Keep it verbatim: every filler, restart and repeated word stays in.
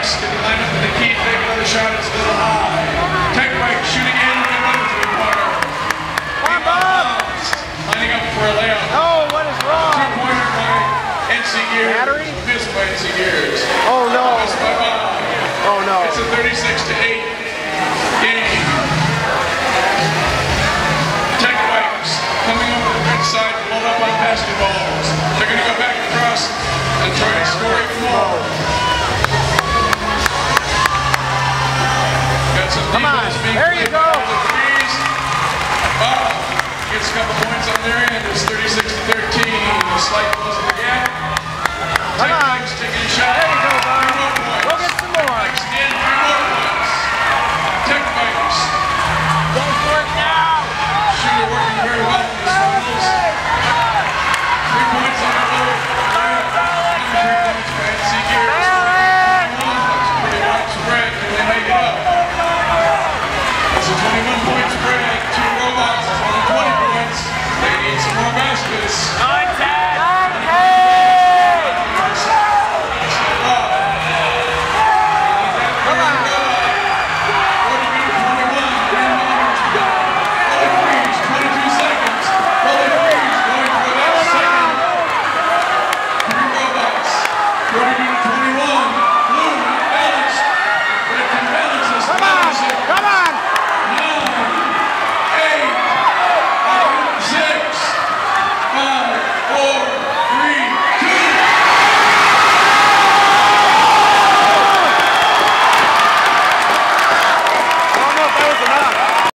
Bikes can line up in the key, take another shot, it's a little high. Tech Bike shooting in with another three-pointer. Come on, Bob! Lining up for a layup. Oh, what is wrong? Two-pointer by N C Gears. Battery? Missed by N C Gears. Oh, no. Missed by Bob. Oh, no. It's a thirty-six to eight game. Tech Bikes coming over the red side to load up on basketballs. They're going to go back across and try to score even more. Got some Come on, defense being there you played go. by the threes. Bob gets a couple points on their end. It's thirty-six to thirteen. A slight close of the gap. Come Tech on. Bikes taking a shot. There you go, Bob. Three more points. Go get some more. Bikes in, three more points. Tech Bikes. Go for it now. Shooter working very well in these finals. Three points on the low. Three points by N C Gears. That's pretty widespread. Can they make it up? It's a twenty-one point spread. Two robots. It's only twenty points. They need some more baskets.